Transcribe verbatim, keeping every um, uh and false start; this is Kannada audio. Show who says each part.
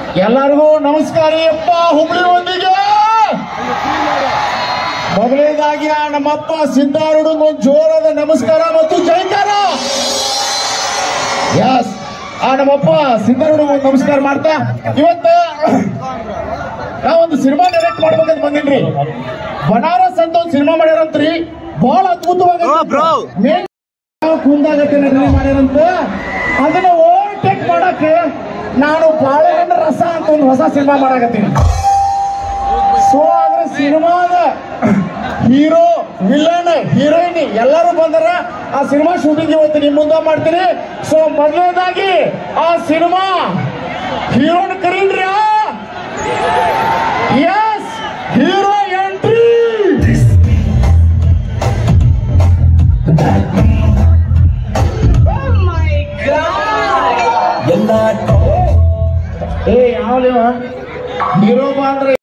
Speaker 1: ಎಲ್ಲರಿಗೂ ನಮಸ್ಕಾರ ಅಪ್ಪ. ಹುಬ್ಳಿ ಒಂದಿಗೆ ಮೊದಲನೇದಾಗಿ ನಮ್ಮಪ್ಪ ಸಿದ್ದಾರೂಢಂಗೆ ಒಂದು ಜೋರಾದ ನಮಸ್ಕಾರ ಮತ್ತು ಜೈಕಾರ. ಯಸ್, ಆ ನಮ್ಮಪ್ಪ ಸಿದ್ದಾರೂಢಂಗೆ ಒಂದು ನಮಸ್ಕಾರ ಮಾಡ್ತಾ ಇವತ್ತು ನಾವೊಂದು ಸಿನಿಮಾ ಡೈರೆಕ್ಟ್ ಮಾಡ್ಬೇಕಂತ ಬಂದಿನ್ರಿ. ಬನಾರಸ್ ಅಂತ ಒಂದು ಸಿನಿಮಾ ಮಾಡ್ಯಾರಂತ್ರಿ, ಬಹಳ ಅದ್ಭುತವಾಗಿ ಕುಂದಾಗತ್ತೆ ಮಾಡ್ಯಾರಂತ. ಅದನ್ನ ಓವರ್ಟೇಕ್ ಮಾಡಕ್ಕೆ ನಾನು ಬಾಳೆಹಣ್ಣು ರಸ ಅಂತ ಒಂದು ಹೊಸ ಸಿನಿಮಾ ಮಾಡಾಕತ್ತೀನಿ. ಸೊ ಆದ್ರೆ ಸಿನಿಮಾದ ಹೀರೋ, ವಿಲನ್, ಹೀರೋಯಿನ್ ಎಲ್ಲರೂ ಬಂದಾರ. ಆ ಸಿನಿಮಾ ಶೂಟಿಂಗ್ ಇವತ್ತು ನಿಮ್ ಮುಂದೆ ಮಾಡ್ತೀನಿ. ಸೊ ಮೊದಲನೇದಾಗಿ ಆ ಸಿನಿಮಾ ಹೀರೋನ್ ಕರೀನ್ರಿ. Yes, hero entry. ಏ ಯಾವ ಹೀರೋ ಬಾ ಅಂದ್ರೆ